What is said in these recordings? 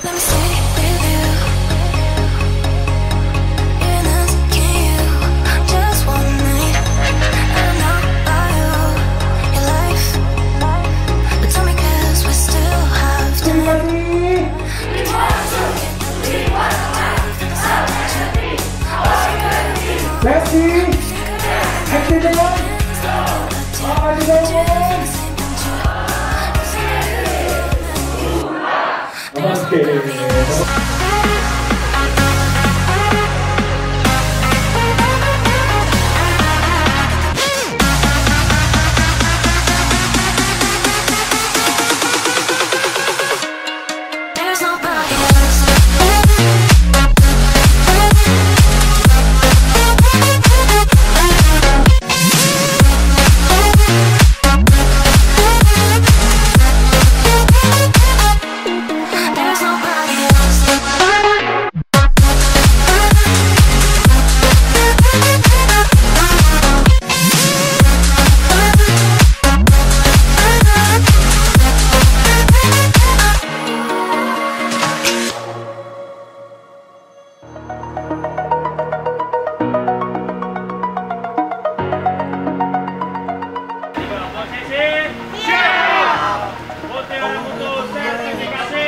Mutiara Mutu Sertifikasi.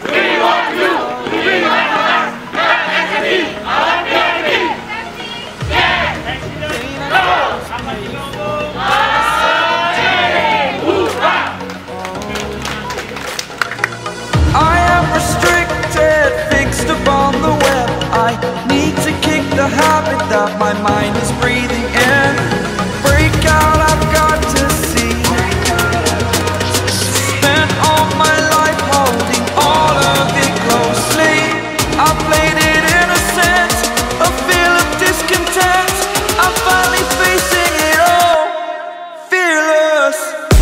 I am restricted, fixed upon the web. I need to kick the habit that my mind is breathing in. Break out, I've got to see. Spent all my life holding all of it closely. I played it innocent, a feel of discontent. I'm finally facing it all, fearless.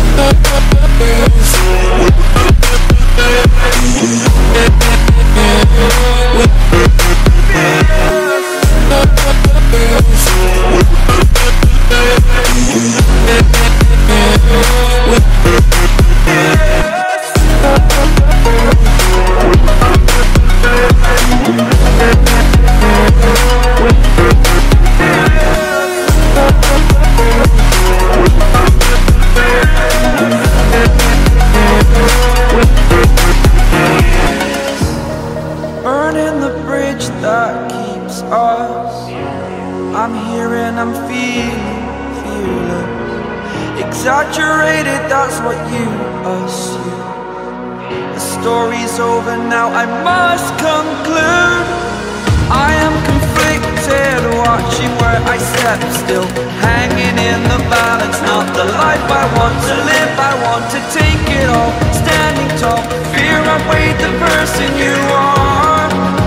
Burning the bridge that keeps us. I'm here and I'm feeling fearless. Exaggerated, that's what you assume. The story's over now, I must conclude. I am conflicted, watching where I step still, hanging in the balance. Not the life I want to live, I want to take it all. Standing tall, fear outweighed the person you are.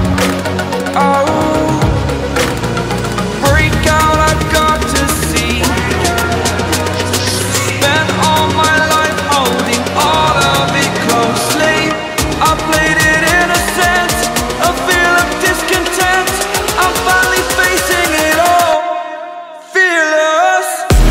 Oh, break out, I've got to see. Spent all my life holding all of it closely. I played it innocent, a feel of discontent. I'm finally facing it all, fearless.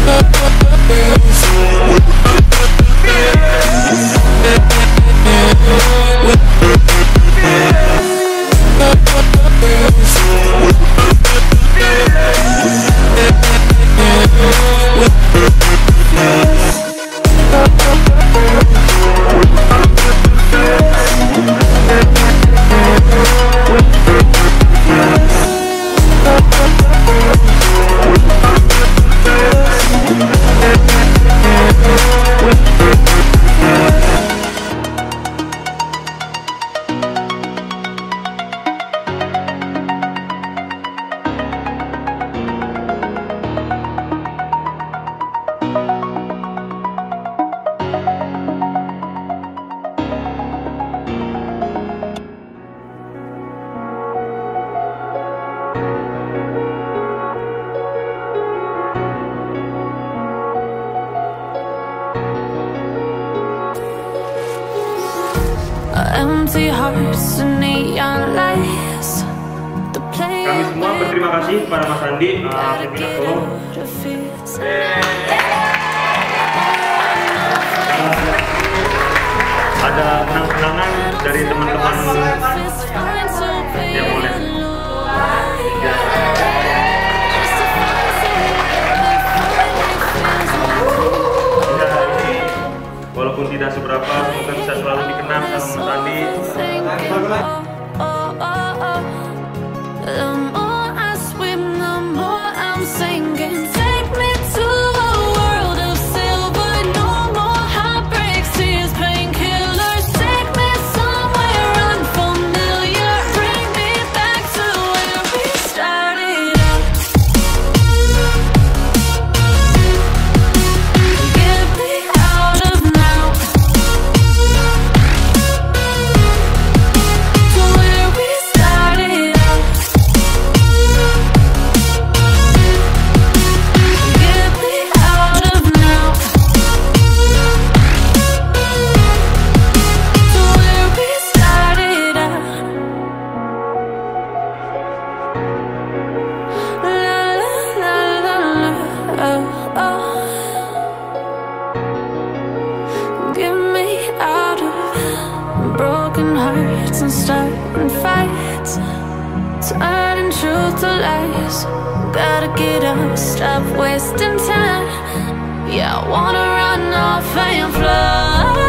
Empty hearts and neon lights. Kami semua berterima kasih kepada Mas Andi, Solo. Ada kenang-kenangan dari teman-teman Ya boleh. Walaupun tidak seberapa, semoga bisa selalu dikenang sama Mas Andi. The more I swim, the more I'm sinking. Take me to a world of silver. No more heartbreaks, tears, painkillers. Take me somewhere unfamiliar. Bring me back to where we started out. Get me out of now. To where we started out. Get me out of now. To where we started out. La la la la la. Oh, oh. Get me out of broken hearts and starting fights. Turning truth to lies. Gotta get up, stop wasting time. Yeah, I wanna run off and fly.